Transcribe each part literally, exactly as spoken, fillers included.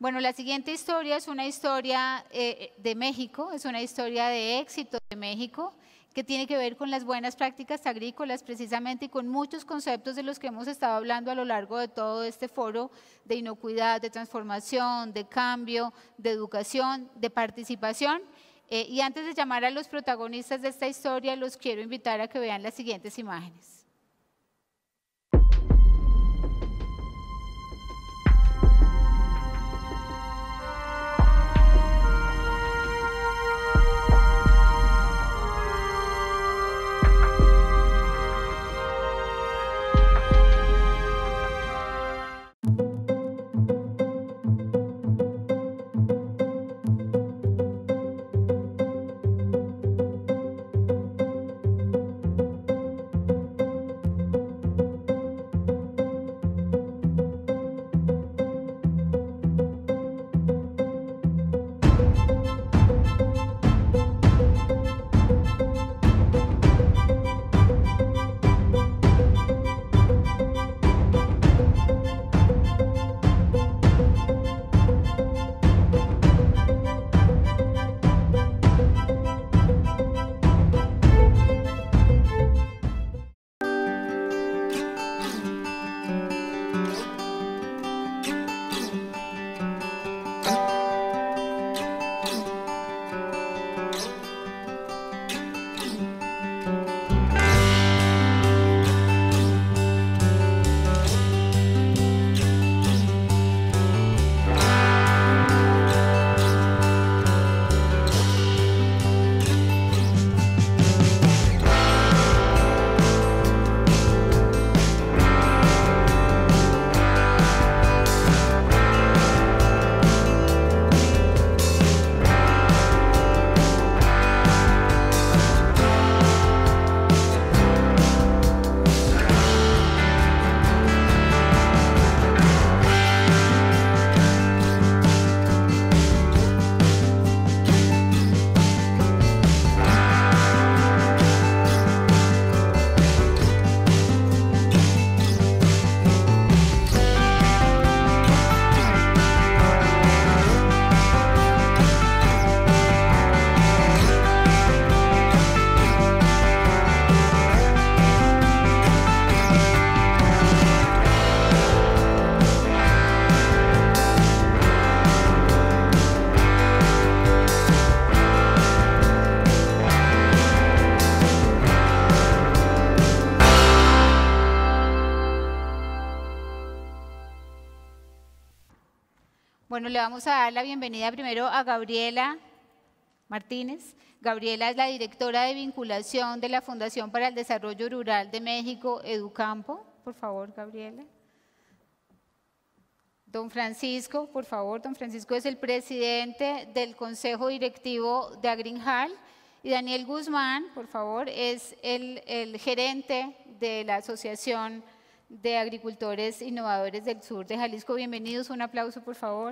Bueno, la siguiente historia es una historia eh, de México, es una historia de éxito de México, que tiene que ver con las buenas prácticas agrícolas precisamente y con muchos conceptos de los que hemos estado hablando a lo largo de todo este foro de inocuidad, de transformación, de cambio, de educación, de participación. Eh, y antes de llamar a los protagonistas de esta historia, los quiero invitar a que vean las siguientes imágenes. Bueno, le vamos a dar la bienvenida primero a Gabriela Martínez. Gabriela es la directora de vinculación de la Fundación para el Desarrollo Rural de México, Educampo. Por favor, Gabriela. Don Francisco, por favor, don Francisco es el presidente del Consejo Directivo de Agrinjal. Y Daniel Guzmán, por favor, es el, el gerente de la Asociación de Agricultores Innovadores del Sur de Jalisco. Bienvenidos, un aplauso, por favor.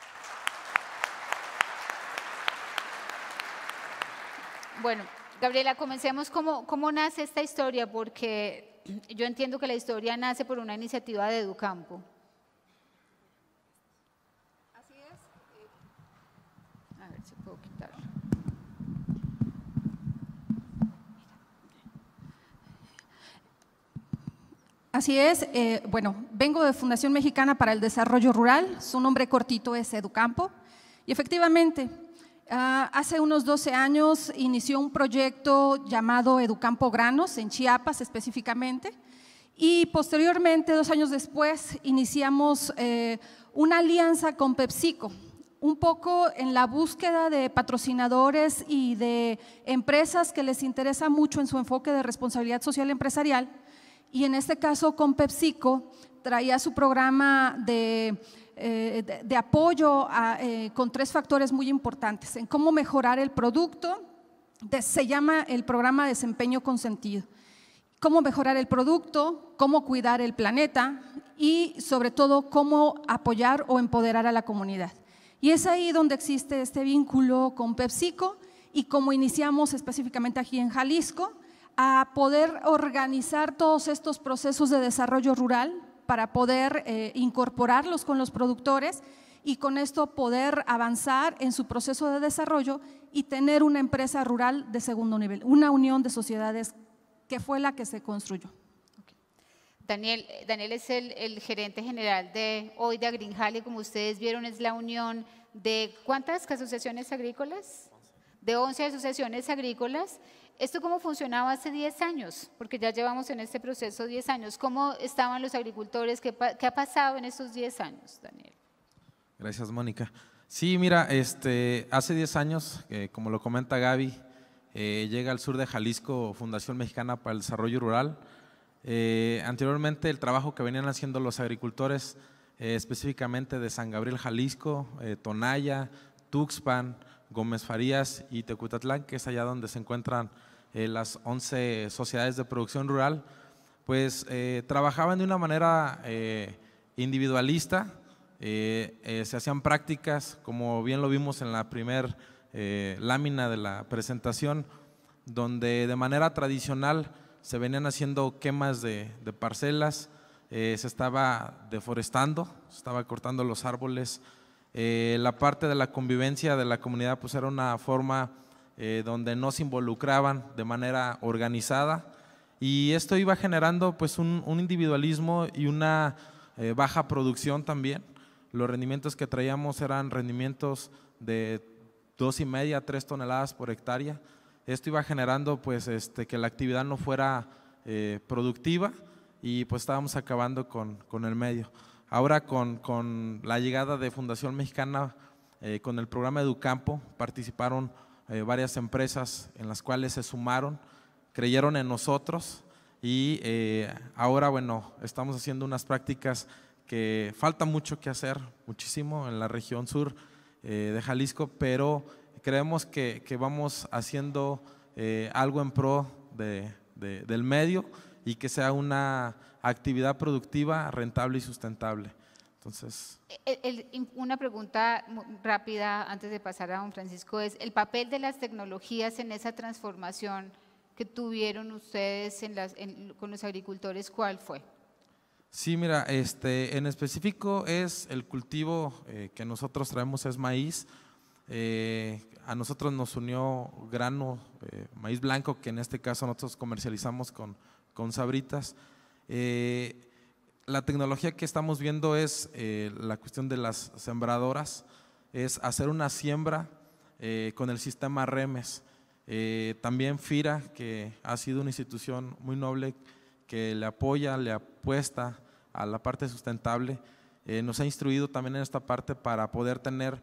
Bueno, Gabriela, comencemos. ¿Cómo, cómo nace esta historia? Porque yo entiendo que la historia nace por una iniciativa de Educampo. Así es. A ver si puedo quitarlo. Así es, eh, bueno, vengo de Fundación Mexicana para el Desarrollo Rural, su nombre cortito es Educampo, y efectivamente, uh, hace unos doce años inició un proyecto llamado Educampo Granos, en Chiapas específicamente, y posteriormente, dos años después, iniciamos eh, una alianza con PepsiCo, un poco en la búsqueda de patrocinadores y de empresas que les interesa mucho en su enfoque de responsabilidad social empresarial. Y en este caso con PepsiCo traía su programa de, eh, de, de apoyo a, eh, con tres factores muy importantes en cómo mejorar el producto, de, se llama el programa Desempeño con Sentido. Cómo mejorar el producto, cómo cuidar el planeta y sobre todo cómo apoyar o empoderar a la comunidad. Y es ahí donde existe este vínculo con PepsiCo y como iniciamos específicamente aquí en Jalisco, a poder organizar todos estos procesos de desarrollo rural para poder eh, incorporarlos con los productores y con esto poder avanzar en su proceso de desarrollo y tener una empresa rural de segundo nivel, una unión de sociedades que fue la que se construyó. Daniel, Daniel es el, el gerente general de hoy de Agrinjali, como ustedes vieron es la unión de ¿cuántas asociaciones agrícolas? De once asociaciones agrícolas. ¿Esto cómo funcionaba hace diez años? Porque ya llevamos en este proceso diez años. ¿Cómo estaban los agricultores? ¿Qué, qué ha pasado en estos diez años, Daniel? Gracias, Mónica. Sí, mira, este, hace diez años, eh, como lo comenta Gaby, eh, llega al sur de Jalisco Fundación Mexicana para el Desarrollo Rural. Eh, anteriormente el trabajo que venían haciendo los agricultores, eh, específicamente de San Gabriel, Jalisco, eh, Tonaya, Tuxpan, Gómez Farías y Tecutatlán, que es allá donde se encuentran eh, las once sociedades de producción rural, pues eh, trabajaban de una manera eh, individualista, eh, eh, se hacían prácticas, como bien lo vimos en la primer eh, lámina de la presentación, donde de manera tradicional se venían haciendo quemas de, de parcelas, eh, se estaba deforestando, se estaba cortando los árboles. Eh, la parte de la convivencia de la comunidad pues era una forma eh, donde no se involucraban de manera organizada y esto iba generando pues un, un individualismo y una eh, baja producción también. Los rendimientos que traíamos eran rendimientos de dos y media, tres toneladas por hectárea. Esto iba generando pues este, que la actividad no fuera eh, productiva y pues estábamos acabando con, con el medio. Ahora con, con la llegada de Fundación Mexicana, eh, con el programa Educampo, participaron eh, varias empresas en las cuales se sumaron, creyeron en nosotros y eh, ahora bueno, estamos haciendo unas prácticas que falta mucho que hacer, muchísimo en la región sur eh, de Jalisco, pero creemos que, que vamos haciendo eh, algo en pro de, de, del medio y que sea una actividad productiva, rentable y sustentable. Entonces, el, el, una pregunta rápida antes de pasar a don Francisco es el papel de las tecnologías en esa transformación que tuvieron ustedes en las, en, con los agricultores, ¿cuál fue? Sí, mira, este, en específico es el cultivo eh, que nosotros traemos es maíz. Eh, a nosotros nos unió grano, eh, maíz blanco, que en este caso nosotros comercializamos con, con Sabritas. Eh, la tecnología que estamos viendo es eh, la cuestión de las sembradoras, es hacer una siembra eh, con el sistema REMES. Eh, también FIRA, que ha sido una institución muy noble que le apoya, le apuesta a la parte sustentable, eh, nos ha instruido también en esta parte para poder tener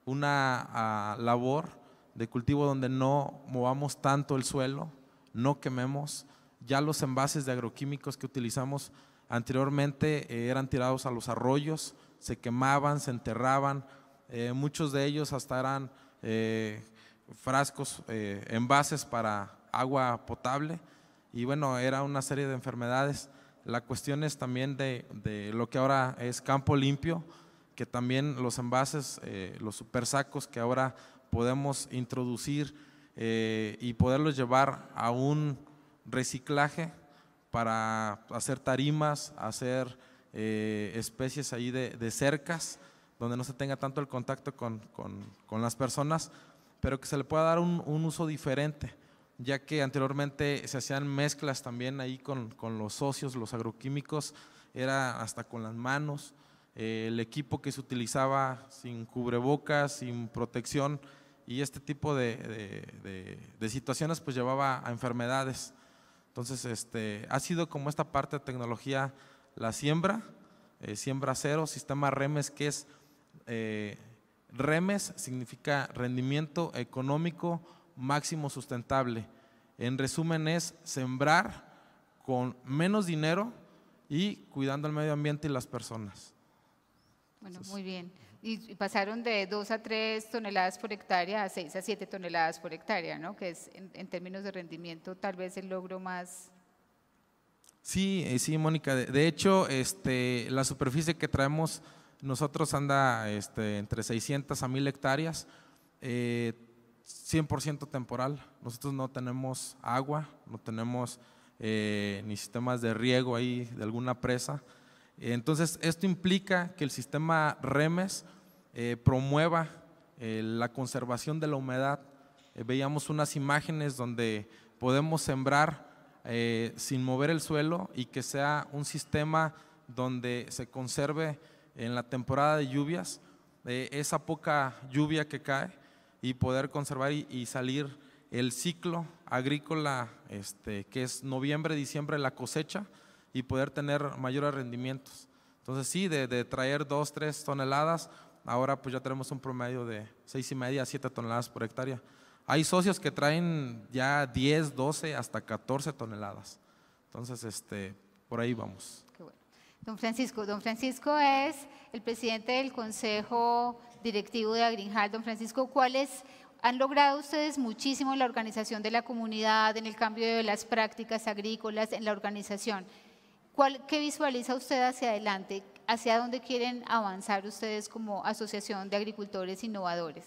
una uh, labor de cultivo donde no movamos tanto el suelo, no quememos. Ya los envases de agroquímicos que utilizamos anteriormente eh, eran tirados a los arroyos, se quemaban, se enterraban, eh, muchos de ellos hasta eran eh, frascos, eh, envases para agua potable y bueno, era una serie de enfermedades. La cuestión es también de, de lo que ahora es campo limpio, que también los envases, eh, los super sacos que ahora podemos introducir eh, y poderlos llevar a un reciclaje para hacer tarimas, hacer eh, especies ahí de, de cercas, donde no se tenga tanto el contacto con, con, con las personas, pero que se le pueda dar un, un uso diferente, ya que anteriormente se hacían mezclas también ahí con, con los socios, los agroquímicos, era hasta con las manos, eh, el equipo que se utilizaba sin cubrebocas, sin protección y este tipo de, de, de, de situaciones pues llevaba a enfermedades. Entonces este, ha sido como esta parte de tecnología, la siembra, eh, siembra cero, sistema REMES que es, eh, REMES significa rendimiento económico máximo sustentable. En resumen es sembrar con menos dinero y cuidando el medio ambiente y las personas. Bueno, Entonces, muy bien. Y pasaron de dos a tres toneladas por hectárea a seis a siete toneladas por hectárea, ¿no? Que es en, en términos de rendimiento tal vez el logro más… Sí, sí, Mónica. De, de hecho, este, la superficie que traemos nosotros anda este, entre seiscientas a mil hectáreas, eh, cien por ciento temporal. Nosotros no tenemos agua, no tenemos eh, ni sistemas de riego ahí de alguna presa. Entonces, esto implica que el sistema REMES eh, promueva eh, la conservación de la humedad. Eh, veíamos unas imágenes donde podemos sembrar eh, sin mover el suelo y que sea un sistema donde se conserve en la temporada de lluvias eh, esa poca lluvia que cae y poder conservar y, y salir el ciclo agrícola este, que es noviembre, diciembre la cosecha y poder tener mayores rendimientos. Entonces sí, de, de traer dos, tres toneladas, ahora pues ya tenemos un promedio de seis y media a siete toneladas por hectárea. Hay socios que traen ya diez, doce, hasta catorce toneladas. Entonces, este, por ahí vamos. Qué bueno. Don Francisco, don Francisco es el presidente del Consejo Directivo de Agrinjal. Don Francisco, ¿cuáles han logrado ustedes muchísimo en la organización de la comunidad, en el cambio de las prácticas agrícolas, en la organización? ¿Cuál, ¿Qué visualiza usted hacia adelante? ¿Hacia dónde quieren avanzar ustedes como Asociación de Agricultores Innovadores?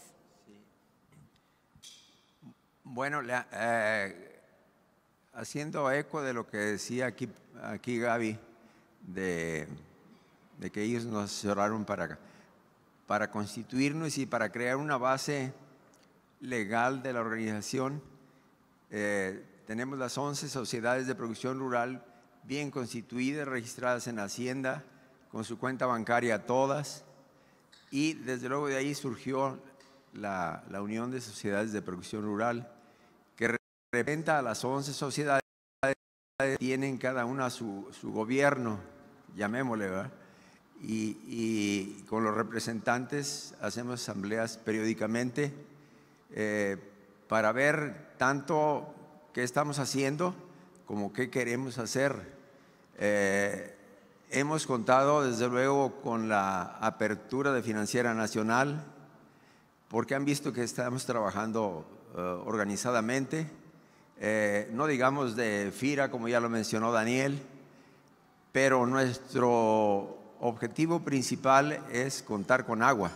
Bueno, la, eh, haciendo eco de lo que decía aquí, aquí Gaby, de, de que ellos nos asesoraron para, para constituirnos y para crear una base legal de la organización. Eh, tenemos las once sociedades de producción rural bien constituidas, registradas en Hacienda, con su cuenta bancaria todas, y desde luego de ahí surgió la, la Unión de Sociedades de Producción Rural, que representa a las once sociedades que tienen cada una su, su gobierno, llamémosle, ¿verdad? Y, y con los representantes hacemos asambleas periódicamente eh, para ver tanto qué estamos haciendo como qué queremos hacer. Eh, hemos contado desde luego con la apertura de Financiera Nacional, porque han visto que estamos trabajando uh, organizadamente, eh, no digamos de FIRA como ya lo mencionó Daniel, pero nuestro objetivo principal es contar con agua.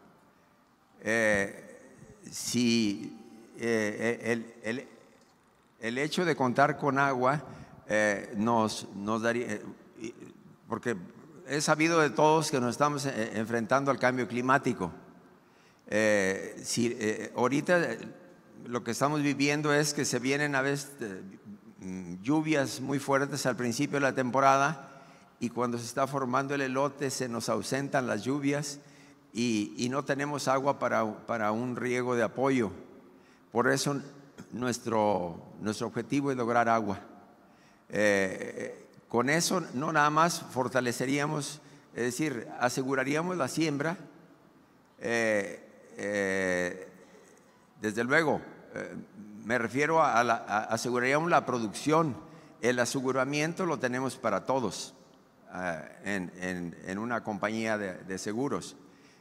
Eh, si eh, el, el, el hecho de contar con agua eh, nos, nos daría, eh, porque es sabido de todos que nos estamos eh, enfrentando al cambio climático. Eh, si, eh, ahorita eh, lo que estamos viviendo es que se vienen a veces eh, lluvias muy fuertes al principio de la temporada, y cuando se está formando el elote se nos ausentan las lluvias y, y no tenemos agua para, para un riego de apoyo. Por eso nuestro, nuestro objetivo es lograr agua. Eh, con eso no nada más fortaleceríamos, es decir, aseguraríamos la siembra, eh, eh, desde luego, eh, me refiero a, la, a aseguraríamos la producción. El aseguramiento lo tenemos para todos. En, en, en una compañía de, de seguros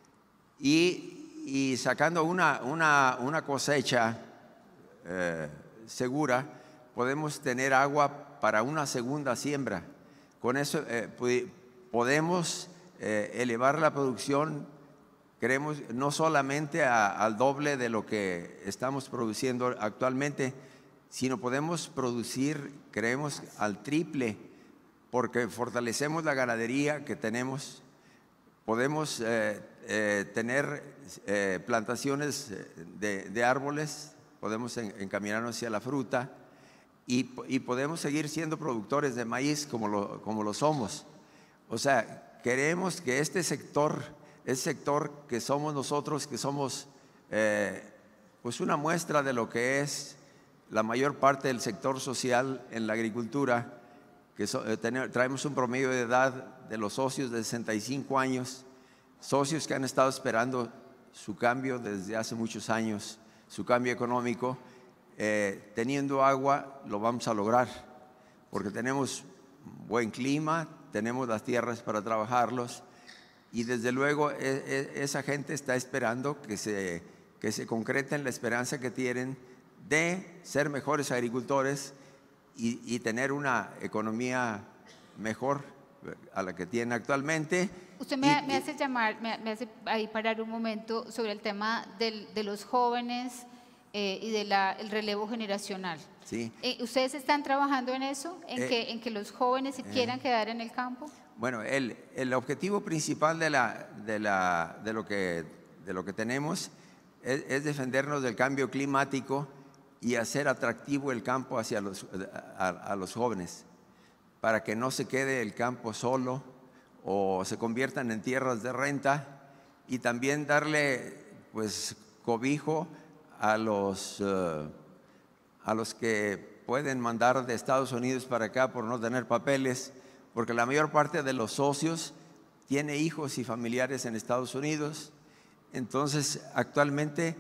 y, y sacando una, una, una cosecha eh, segura, podemos tener agua para una segunda siembra. Con eso eh, podemos eh, elevar la producción, queremos, no solamente a, al doble de lo que estamos produciendo actualmente, sino podemos producir, creemos, al triple, porque fortalecemos la ganadería que tenemos, podemos eh, eh, tener eh, plantaciones de, de árboles, podemos en, encaminarnos hacia la fruta y, y podemos seguir siendo productores de maíz como lo, como lo somos. O sea, queremos que este sector, el sector que somos nosotros, que somos eh, pues una muestra de lo que es la mayor parte del sector social en la agricultura, que so, eh, tener, traemos un promedio de edad de los socios de sesenta y cinco años, socios que han estado esperando su cambio desde hace muchos años, su cambio económico. Eh, teniendo agua lo vamos a lograr, porque tenemos buen clima, tenemos las tierras para trabajarlos y desde luego e, e, esa gente está esperando que se, que se concrete en la esperanza que tienen de ser mejores agricultores Y, y tener una economía mejor a la que tiene actualmente. Usted me, y, me hace llamar, me, me hace ahí parar un momento sobre el tema del, de los jóvenes eh, y del de relevo generacional. Sí. Eh, ¿Ustedes están trabajando en eso? ¿En, eh, que, en que los jóvenes se eh, quieran quedar en el campo? Bueno, el, el objetivo principal de, la, de, la, de lo que de lo que tenemos es, es defendernos del cambio climático y hacer atractivo el campo hacia los, a, a los jóvenes, para que no se quede el campo solo o se conviertan en tierras de renta, y también darle pues cobijo a los, uh, a los que pueden mandar de Estados Unidos para acá por no tener papeles, porque la mayor parte de los socios tiene hijos y familiares en Estados Unidos. Entonces, actualmente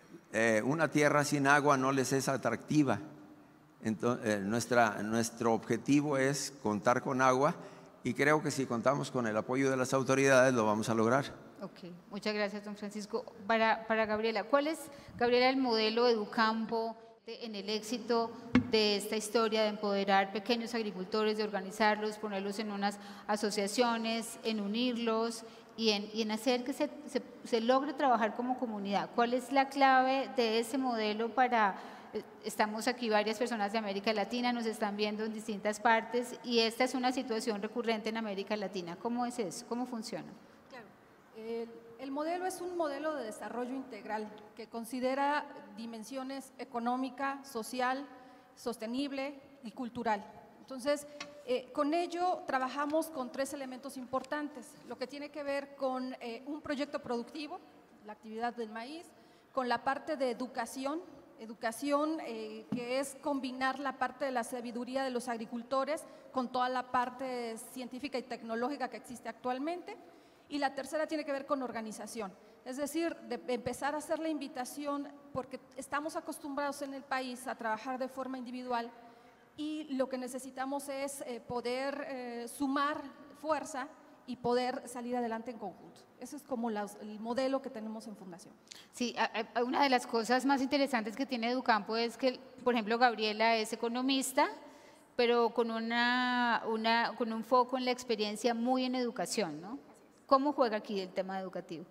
eh, una tierra sin agua no les es atractiva. Entonces, eh, nuestra, nuestro objetivo es contar con agua, y creo que si contamos con el apoyo de las autoridades lo vamos a lograr. Ok, muchas gracias, don Francisco. Para, para Gabriela, ¿cuál es, Gabriela, el modelo Educampo de, en el éxito de esta historia de empoderar pequeños agricultores, de organizarlos, ponerlos en unas asociaciones, en unirlos y en, y en hacer que se, se, se logre trabajar como comunidad? ¿Cuál es la clave de ese modelo para… Estamos aquí varias personas de América Latina, nos están viendo en distintas partes, y esta es una situación recurrente en América Latina. ¿Cómo es eso? ¿Cómo funciona? Claro. El, el modelo es un modelo de desarrollo integral que considera dimensiones económica, social, sostenible y cultural. Entonces, eh, con ello trabajamos con tres elementos importantes: lo que tiene que ver con eh, un proyecto productivo, la actividad del maíz, con la parte de educación, Educación eh, que es combinar la parte de la sabiduría de los agricultores con toda la parte científica y tecnológica que existe actualmente. Y la tercera tiene que ver con organización, es decir, de empezar a hacer la invitación, porque estamos acostumbrados en el país a trabajar de forma individual, y lo que necesitamos es eh, poder eh, sumar fuerza y poder salir adelante en conjunto. Ese es como la, el modelo que tenemos en Fundación. Sí, a, a, una de las cosas más interesantes que tiene Educampo es que, por ejemplo, Gabriela es economista, pero con, una, una, con un foco en la experiencia muy en educación, ¿no? ¿Cómo juega aquí el tema educativo?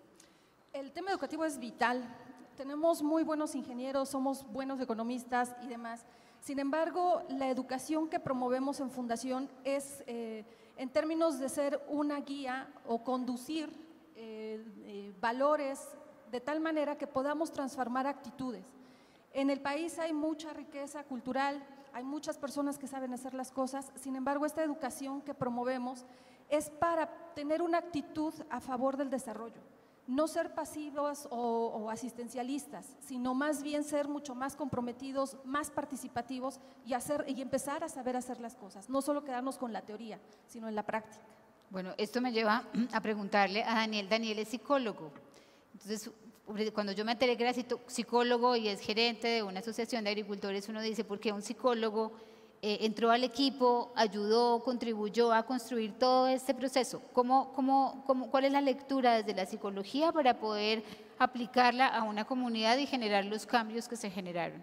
El tema educativo es vital. Tenemos muy buenos ingenieros, somos buenos economistas y demás. Sin embargo, la educación que promovemos en Fundación es… Eh, en términos de ser una guía o conducir eh, eh, valores de tal manera que podamos transformar actitudes. En el país hay mucha riqueza cultural, hay muchas personas que saben hacer las cosas, sin embargo, esta educación que promovemos es para tener una actitud a favor del desarrollo. No ser pasivos o, o asistencialistas, sino más bien ser mucho más comprometidos, más participativos y, hacer, y empezar a saber hacer las cosas, no solo quedarnos con la teoría, sino en la práctica. Bueno, esto me lleva a preguntarle a Daniel. Daniel es psicólogo. Entonces, cuando yo me enteré que era psicólogo y es gerente de una asociación de agricultores, uno dice, ¿por qué un psicólogo eh, entró al equipo, ayudó, contribuyó a construir todo este proceso? ¿Cómo, cómo, cómo, ¿Cuál es la lectura desde la psicología para poder aplicarla a una comunidad y generar los cambios que se generaron?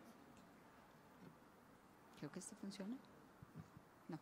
Creo que esto funciona. No.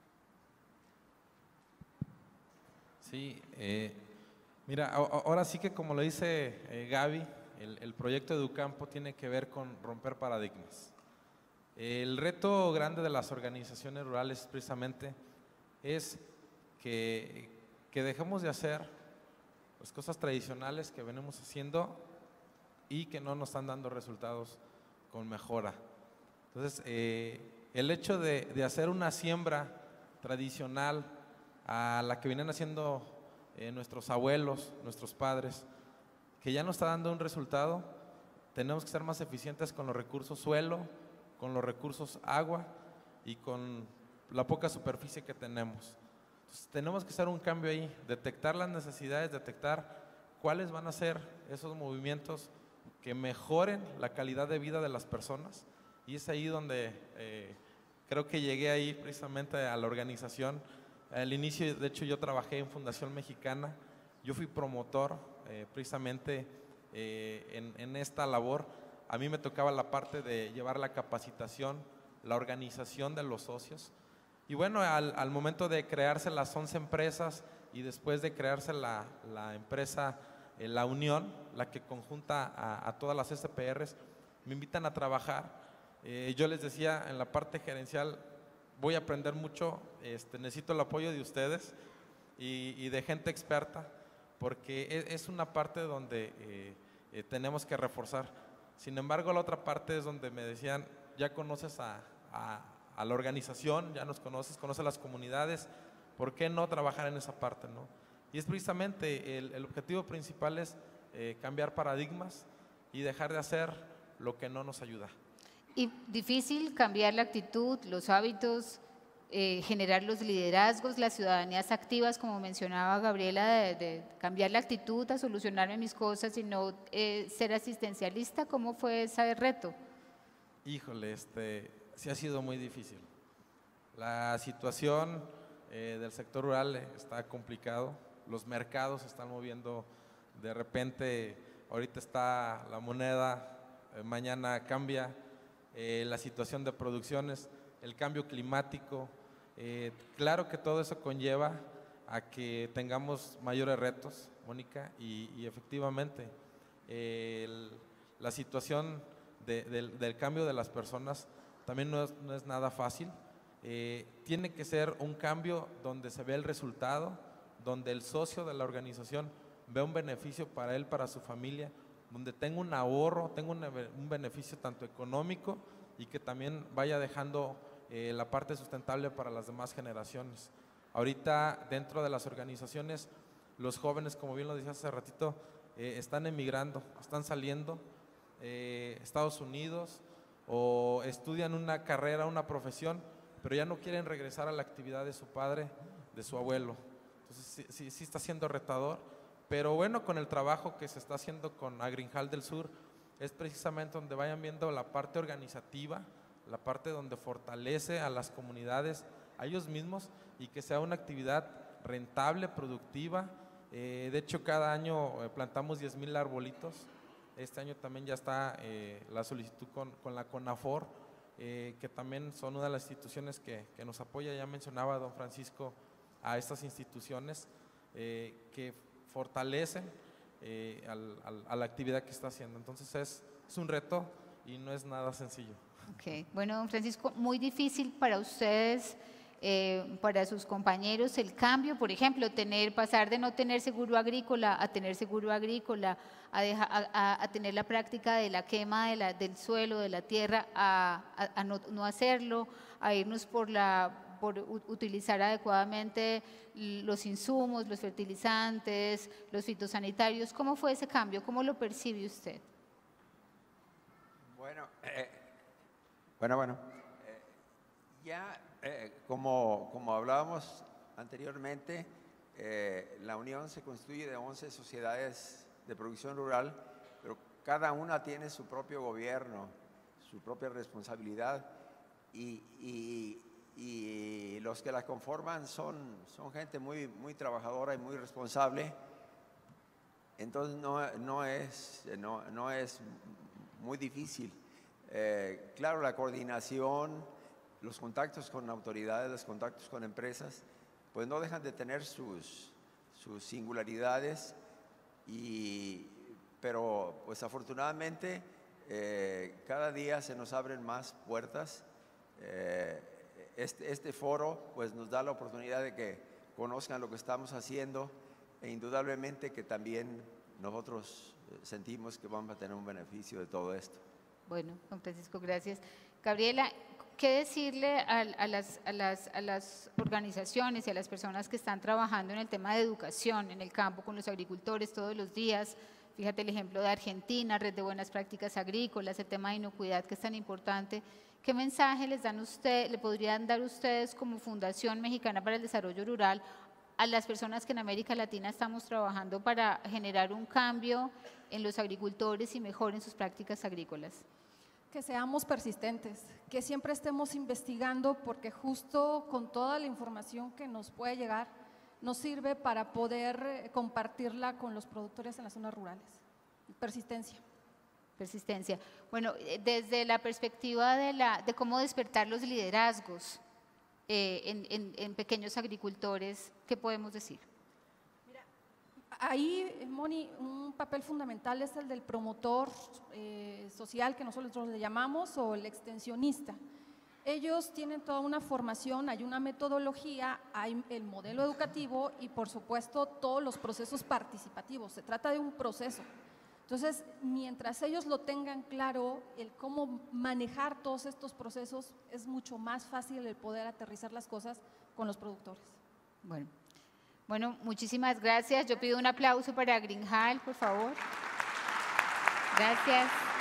Sí, eh, mira, ahora sí que como lo dice eh, Gaby, el, el proyecto Educampo tiene que ver con romper paradigmas. El reto grande de las organizaciones rurales precisamente es que, que dejemos de hacer las cosas tradicionales que venimos haciendo y que no nos están dando resultados con mejora. Entonces, eh, el hecho de, de hacer una siembra tradicional a la que vienen haciendo eh, nuestros abuelos, nuestros padres, que ya no está dando un resultado, tenemos que ser más eficientes con los recursos suelo, con los recursos agua y con la poca superficie que tenemos. Entonces, tenemos que hacer un cambio ahí, detectar las necesidades, detectar cuáles van a ser esos movimientos que mejoren la calidad de vida de las personas, y es ahí donde eh, creo que llegué ahí precisamente a la organización. Al inicio, de hecho, yo trabajé en Fundación Mexicana, yo fui promotor eh, precisamente eh, en, en esta labor. A mí me tocaba la parte de llevar la capacitación, la organización de los socios. Y bueno, al, al momento de crearse las once empresas y después de crearse la, la empresa, eh, la Unión, la que conjunta a, a todas las S P Rs, me invitan a trabajar. Eh, yo les decía, en la parte gerencial, voy a aprender mucho, este, necesito el apoyo de ustedes y, y de gente experta, porque es, es una parte donde eh, eh, tenemos que reforzar. Sin embargo, la otra parte es donde me decían, ya conoces a, a, a la organización, ya nos conoces, conoces a las comunidades, ¿por qué no trabajar en esa parte, no? Y es precisamente el, el objetivo principal es eh, cambiar paradigmas y dejar de hacer lo que no nos ayuda. Y difícil cambiar la actitud, los hábitos, eh, generar los liderazgos, las ciudadanías activas, como mencionaba Gabriela, de, de cambiar la actitud a solucionarme mis cosas y no eh, ser asistencialista. ¿Cómo fue ese reto? Híjole, este, sí ha sido muy difícil. La situación eh, del sector rural está complicado, los mercados se están moviendo, de repente ahorita está la moneda, eh, mañana cambia, eh, la situación de producciones, el cambio climático, eh, claro que todo eso conlleva a que tengamos mayores retos, Mónica, y, y efectivamente eh, el, la situación de, del, del cambio de las personas también no es, no es nada fácil, eh, tiene que ser un cambio donde se ve el resultado, donde el socio de la organización ve un beneficio para él, para su familia, donde tenga un ahorro, tenga un, un beneficio tanto económico y que también vaya dejando eh, la parte sustentable para las demás generaciones. Ahorita dentro de las organizaciones, los jóvenes, como bien lo decía hace ratito, eh, están emigrando, están saliendo eh, a Estados Unidos o estudian una carrera, una profesión, pero ya no quieren regresar a la actividad de su padre, de su abuelo. Entonces sí, sí, sí está siendo retador, pero bueno, con el trabajo que se está haciendo con Agrinjal del Sur, es precisamente donde vayan viendo la parte organizativa, la parte donde fortalece a las comunidades, a ellos mismos, y que sea una actividad rentable, productiva. Eh, de hecho, cada año eh, plantamos diez mil arbolitos. Este año también ya está eh, la solicitud con, con la CONAFOR, eh, que también son una de las instituciones que, que nos apoya. Ya mencionaba don Francisco a estas instituciones eh, que fortalecen eh, al, al, a la actividad que está haciendo. Entonces es, es un reto y no es nada sencillo. Okay. Bueno, don Francisco, muy difícil para ustedes, eh, para sus compañeros, el cambio, por ejemplo, tener, pasar de no tener seguro agrícola a tener seguro agrícola, a, deja, a, a tener la práctica de la quema de la, del suelo, de la tierra, a, a, a no, no hacerlo, a irnos por la por utilizar adecuadamente los insumos, los fertilizantes, los fitosanitarios. ¿Cómo fue ese cambio? ¿Cómo lo percibe usted? Bueno, eh, bueno, bueno. Eh, ya eh, como, como hablábamos anteriormente, eh, la Unión se constituye de once sociedades de producción rural, pero cada una tiene su propio gobierno, su propia responsabilidad y, y y los que la conforman son, son gente muy, muy trabajadora y muy responsable. Entonces no, no, es, no, no es muy difícil. Eh, claro, la coordinación, los contactos con autoridades, los contactos con empresas, pues no dejan de tener sus, sus singularidades, y, pero pues afortunadamente eh, cada día se nos abren más puertas. Eh, Este, este foro pues nos da la oportunidad de que conozcan lo que estamos haciendo e indudablemente que también nosotros sentimos que vamos a tener un beneficio de todo esto. Bueno, don Francisco, gracias. Gabriela, ¿qué decirle a, a, las, a, las, a las organizaciones y a las personas que están trabajando en el tema de educación en el campo con los agricultores todos los días? Fíjate el ejemplo de Argentina, Red de Buenas Prácticas Agrícolas, el tema de inocuidad que es tan importante. ¿Qué mensaje les dan usted, le podrían dar ustedes como Fundación Mexicana para el Desarrollo Rural a las personas que en América Latina estamos trabajando para generar un cambio en los agricultores y mejoren sus prácticas agrícolas? Que seamos persistentes, que siempre estemos investigando, porque justo con toda la información que nos puede llegar, nos sirve para poder compartirla con los productores en las zonas rurales. Persistencia. Persistencia. Bueno, desde la perspectiva de, la, de cómo despertar los liderazgos eh, en, en, en pequeños agricultores, ¿qué podemos decir? Mira, ahí, Moni, un papel fundamental es el del promotor eh, social, que nosotros le llamamos, o el extensionista. Ellos tienen toda una formación, hay una metodología, hay el modelo educativo y por supuesto todos los procesos participativos. Se trata de un proceso. Entonces, mientras ellos lo tengan claro, el cómo manejar todos estos procesos, es mucho más fácil el poder aterrizar las cosas con los productores. Bueno, bueno, muchísimas gracias. Yo pido un aplauso para Green Hall, por favor. Gracias.